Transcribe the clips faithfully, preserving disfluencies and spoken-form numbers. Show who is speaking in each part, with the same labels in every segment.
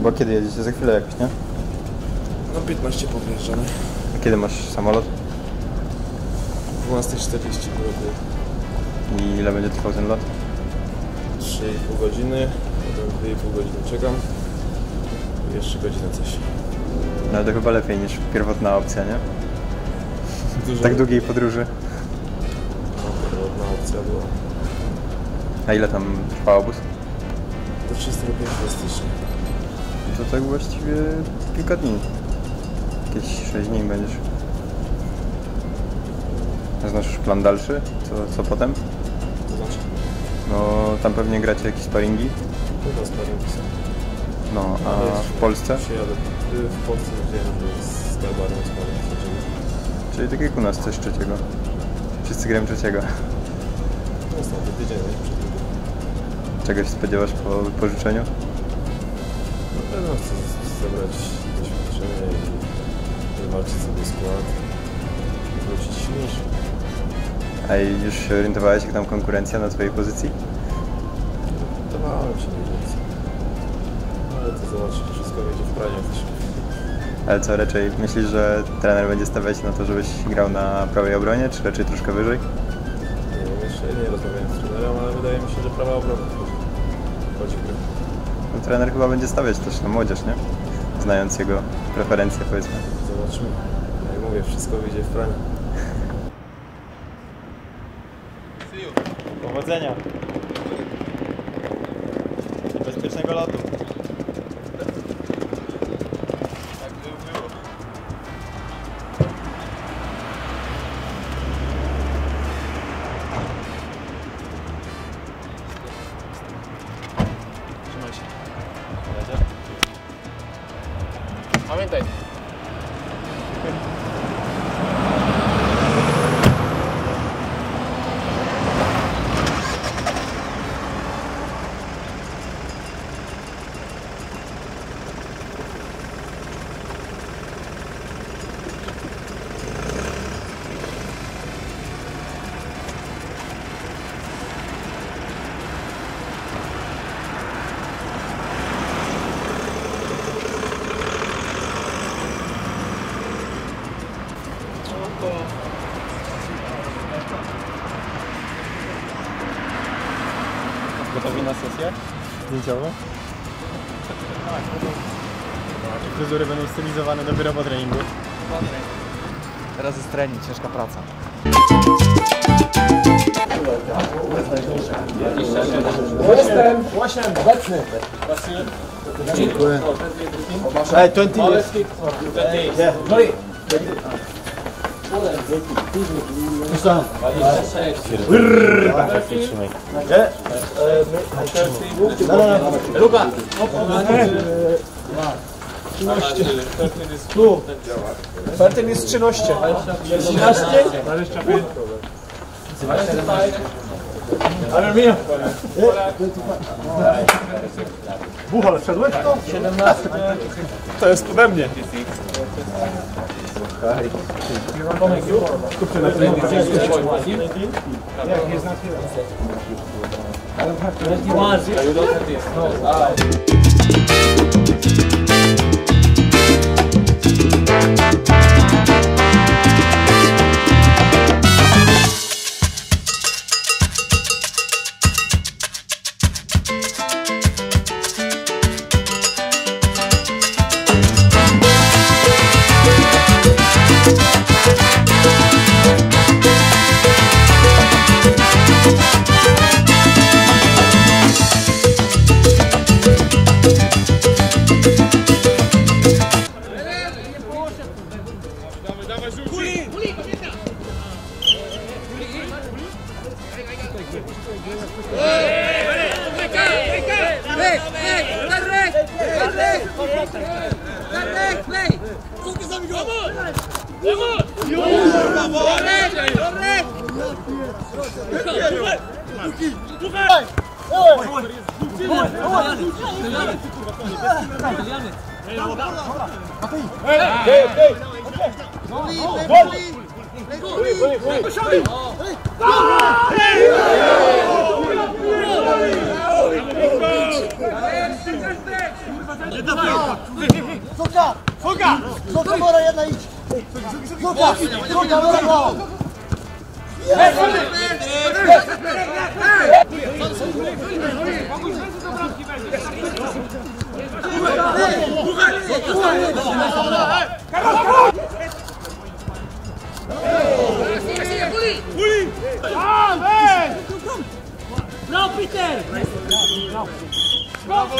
Speaker 1: Bo kiedy jedziecie? Za chwilę jakoś, nie?
Speaker 2: No piętnaście podjeżdżamy.
Speaker 1: A kiedy masz samolot?
Speaker 2: dwunasta czterdzieści było.
Speaker 1: I ile będzie trwał ten lot?
Speaker 2: trzy i pół godziny, potem dwie i pół godziny czekam. I jeszcze godzinę coś.
Speaker 1: No ale to chyba lepiej niż pierwotna opcja, nie?
Speaker 2: Dużo...
Speaker 1: Tak długiej podróży.
Speaker 2: No, pierwotna opcja była.
Speaker 1: A ile tam trwa obóz?
Speaker 2: Do trzydziestego pierwszego stycznia.
Speaker 1: To tak właściwie kilka dni. Jakieś sześć dni będziesz. A znasz już plan dalszy? Co, co potem?
Speaker 2: To znaczy?
Speaker 1: No tam pewnie gracie jakieś sparingi.
Speaker 2: Chyba sparingi są.
Speaker 1: No, a w Polsce?
Speaker 2: Przyjadę. W Polsce wiem, że jest z Galbarią sparing.
Speaker 1: Czyli tak jak u nas coś trzeciego. Wszyscy grają trzeciego.
Speaker 2: No ostatni tydzień, nie? Przed tym.
Speaker 1: Czegoś spodziewasz po pożyczeniu?
Speaker 2: Na pewno chcę zebrać doświadczenie i wywalczyć sobie skład i wrócić silniejszy.
Speaker 1: A już się orientowałeś, jak tam konkurencja na twojej pozycji?
Speaker 2: Orientowałem się mniej więcej. Ale to zobaczyć, wszystko będzie w praniu.
Speaker 1: Ale co, raczej myślisz, że trener będzie stawiać na to, żebyś grał na prawej obronie, czy raczej troszkę wyżej?
Speaker 2: Nie wiem, jeszcze nie rozmawiałem z trenerem, ale wydaje mi się, że prawa obrona chodzi w grę.
Speaker 1: No, trener chyba będzie stawiać też na młodzież, nie? Znając jego preferencje, powiedzmy.
Speaker 2: Zobaczymy. Jak mówię, wszystko wyjdzie w praniu.
Speaker 1: Powodzenia! Bezpiecznego lotu!
Speaker 2: Trzymaj się.
Speaker 3: Pamiętaj.
Speaker 1: Gotowi na sesję zdjęciową? Tak. Fryzury będą stylizowane dopiero po treningu.
Speaker 3: Teraz jest trening, ciężka praca.
Speaker 4: Jestem! Właśnie obecny! Dziękuję. Ej, dwadzieścia jest. No i... Co?
Speaker 2: Trzymaj.
Speaker 4: Luka! Tu! Fertin jest trzynaście. trzynaście? Ale mnie! Buchal, wszedłeś to? siedemnaście. To jest ode mnie. Skupcie na tym. Jak jest na chwilę?
Speaker 5: Zuka! Zuka! Zuka, Mora, jedna idź! Zuka! Zuka, Mora, go!
Speaker 6: Bravo, Peter! Bravo!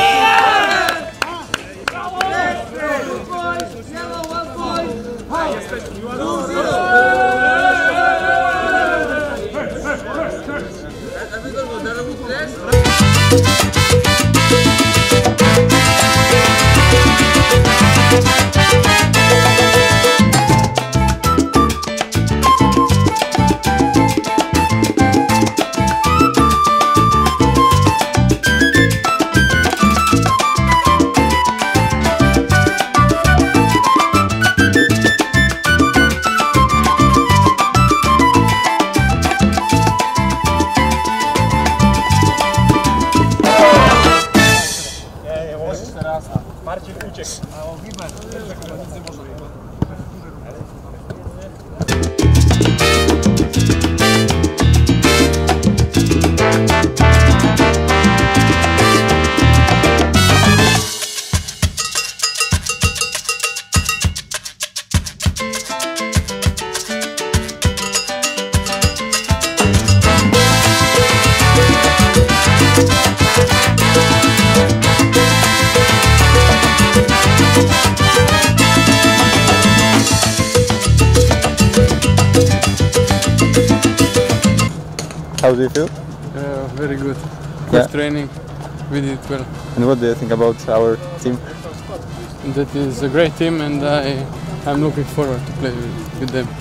Speaker 1: How do you feel?
Speaker 7: Uh, very good. Good
Speaker 1: Yeah.
Speaker 7: training. We did well.
Speaker 1: And what do you think about our team?
Speaker 7: That is a great team, and I I'm looking forward to play with, with them.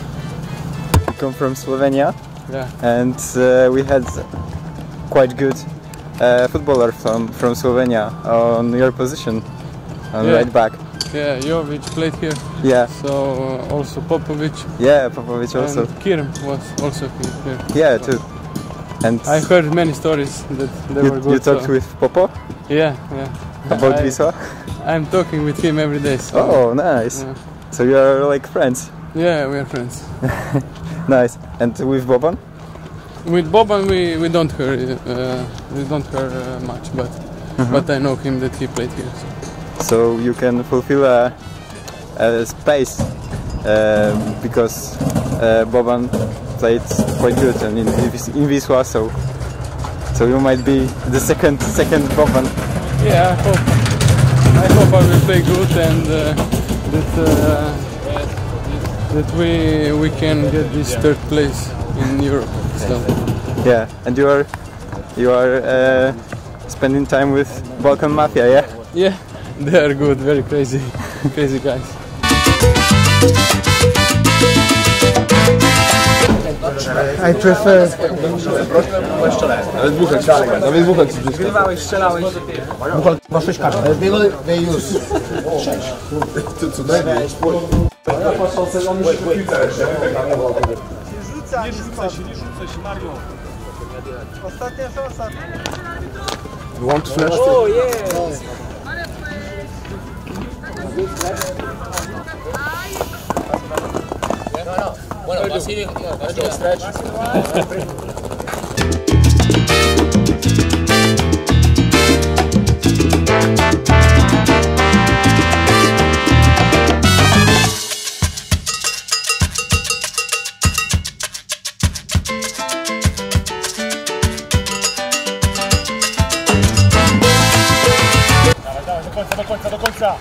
Speaker 1: We come from Slovenia,
Speaker 7: Yeah.
Speaker 1: and uh, we had quite good uh, footballer from, from Slovenia on your position, on
Speaker 7: Yeah.
Speaker 1: right back.
Speaker 7: Yeah, Jovic played here.
Speaker 1: Yeah,
Speaker 7: So uh, also Popovic
Speaker 1: yeah, Popovic also.
Speaker 7: and Kirm was also here.
Speaker 1: Yeah, too. And
Speaker 7: I heard many stories that they
Speaker 1: you,
Speaker 7: were good.
Speaker 1: you talked
Speaker 7: so-
Speaker 1: with Popo
Speaker 7: Yeah, yeah.
Speaker 1: about
Speaker 7: I,
Speaker 1: Wisła?
Speaker 7: I'm talking with him every day. So
Speaker 1: Oh, nice.
Speaker 7: Yeah.
Speaker 1: So you are like friends.
Speaker 7: yeah, we are friends.
Speaker 1: Nice. And with Boban?
Speaker 7: With Boban, we, we don't hear uh, we don't hear uh, much, but but I know him that he played here. So.
Speaker 1: So you can fulfill a, a space uh, because uh, Boban played quite good and in, in Wisła, so so you might be the second second Boban.
Speaker 7: Yeah, I hope I hope I will play good and uh, that uh, that we we can get this third place in Europe. So
Speaker 1: Yeah, and you are you are uh, spending time with Balkan Mafia, yeah?
Speaker 7: yeah, they are good, very crazy, crazy guys.
Speaker 5: I prefer... They use
Speaker 4: Nie rzucaj się, nie rzucaj się, Mario.
Speaker 5: Ostatnia szansa.
Speaker 4: You want to flash? Do końca, do końca!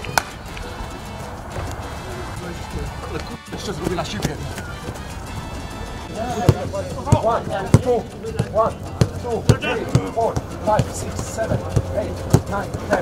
Speaker 4: Jeszcze zrobię na siebie. One, two, one, two, three, four, five, six, seven, eight, nine, ten.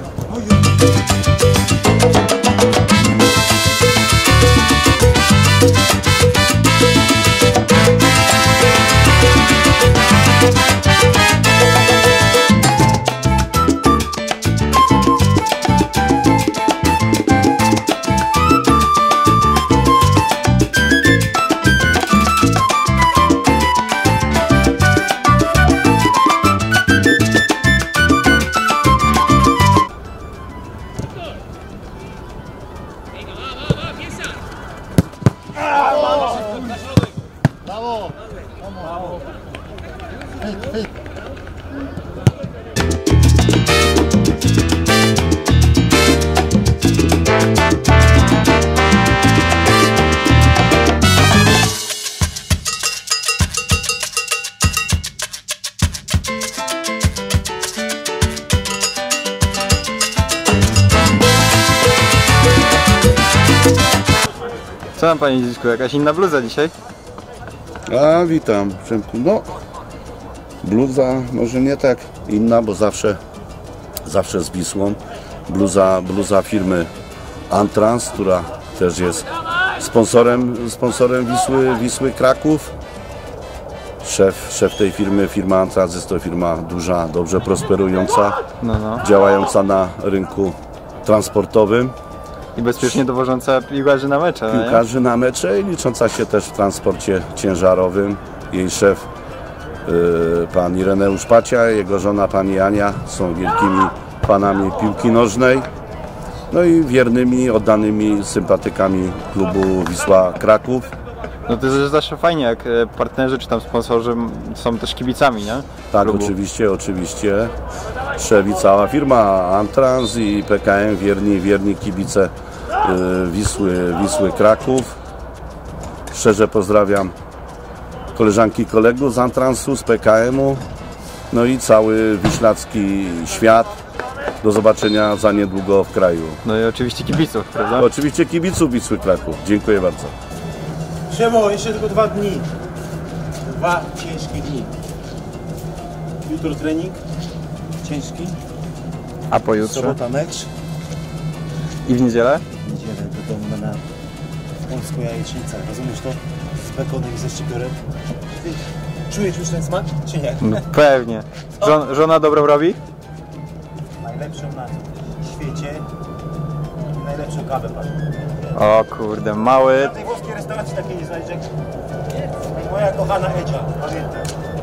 Speaker 1: Co nam panie Dzisku, jakaś inna bluza dzisiaj?
Speaker 8: A witam, Przemku. No, bluza może nie tak inna, bo zawsze, zawsze z Wisłą. Bluza, bluza firmy Antrans, która też jest sponsorem, sponsorem Wisły, Wisły Kraków. Szef, szef tej firmy, firma Antrans, jest to firma duża, dobrze prosperująca,
Speaker 1: No, no.
Speaker 8: działająca na rynku transportowym.
Speaker 1: I bezpiecznie dowożąca piłkarzy na mecze, no nie?
Speaker 8: Piłkarzy na mecze i licząca się też w transporcie ciężarowym. Jej szef, yy, pan Ireneusz Pacia, jego żona pani Ania są wielkimi panami piłki nożnej. No i wiernymi, oddanymi sympatykami klubu Wisła Kraków.
Speaker 1: No to jest zawsze fajnie, jak e, partnerzy czy tam sponsorzy są też kibicami, nie?
Speaker 8: Tak,
Speaker 1: Klubu.
Speaker 8: oczywiście, oczywiście. Szef i cała firma Antrans i P K M, wierni, wierni kibice yy, Wisły, Wisły Kraków. Szczerze pozdrawiam koleżanki i kolegów z Antransu, z P K M-u, no i cały wiślacki świat. Do zobaczenia za niedługo w kraju.
Speaker 1: No i oczywiście kibiców, prawda?
Speaker 8: Oczywiście kibiców Wisły Kraków. Dziękuję bardzo.
Speaker 9: Siemo, jeszcze tylko dwa dni. Dwa ciężkie dni. Jutro trening ciężki,
Speaker 1: A pojutrze?
Speaker 9: sobota mecz,
Speaker 1: I w niedzielę?
Speaker 9: w niedzielę do domu na polską jajecznicę. Rozumiesz to? Z bekonem i ze szczypiorem. Ty czujesz już ten smak, czy nie?
Speaker 1: No pewnie. Żon, żona dobrą robi?
Speaker 9: Najlepszą na świecie i najlepszą kawę pan.
Speaker 1: O kurde, mały.
Speaker 9: W tej włoskiej restauracji takiej nie znajdziesz jak moja kochana Edzia, pamiętaj.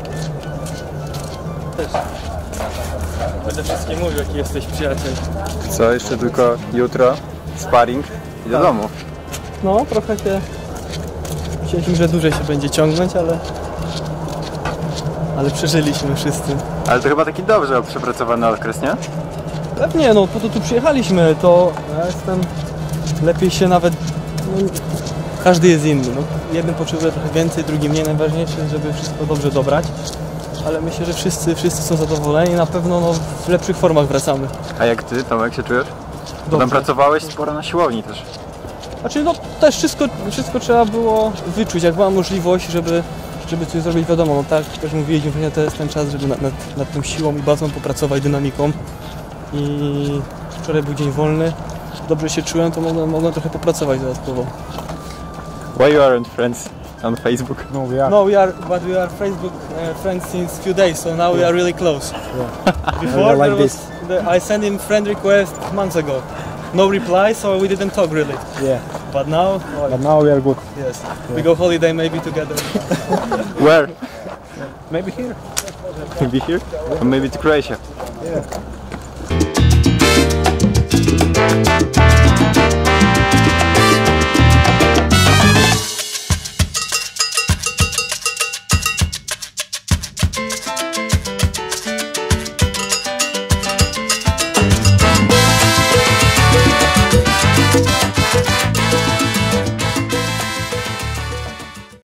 Speaker 3: Będę wszystkim mówił, jaki jesteś przyjaciel.
Speaker 1: Co, jeszcze tylko jutro sparring i do domu.
Speaker 3: No, trochę się... Myśleliśmy, że dłużej się będzie ciągnąć, ale... Ale przeżyliśmy wszyscy.
Speaker 1: Ale to chyba taki dobrze przepracowany okres, nie?
Speaker 3: Pewnie, no po to tu przyjechaliśmy, to ja jestem... Lepiej się nawet... No, każdy jest inny, no. Jednym potrzebuje trochę więcej, drugi mniej. Najważniejsze, żeby wszystko dobrze dobrać. Ale myślę, że wszyscy, wszyscy są zadowoleni i na pewno no, w lepszych formach wracamy.
Speaker 1: A jak ty, Tomek, się czujesz? Bo tam
Speaker 3: Dobrze.
Speaker 1: pracowałeś sporo na siłowni też.
Speaker 3: Znaczy no też wszystko, wszystko trzeba było wyczuć, jak była możliwość, żeby, żeby coś zrobić, wiadomo, no tak jak mówiliśmy, właśnie to jest ten czas, żeby nad, nad, nad tą siłą i bazą popracować, dynamiką. I wczoraj był dzień wolny, dobrze się czułem, to mogłem, mogłem trochę popracować dodatkowo.
Speaker 1: Why you aren't friends on Facebook?
Speaker 9: No, we are.
Speaker 3: No, we are, but we are Facebook uh, friends since few days, so now we are really close.
Speaker 9: Yeah.
Speaker 3: Before
Speaker 9: like
Speaker 3: there was, the, I sent him friend request months ago. No reply, so we didn't talk really.
Speaker 9: Yeah.
Speaker 3: But now, oh,
Speaker 9: But now we are good.
Speaker 3: yes, we go holiday maybe together.
Speaker 1: Where?
Speaker 9: Maybe here.
Speaker 1: Maybe here? Or maybe to Croatia?
Speaker 9: Yeah.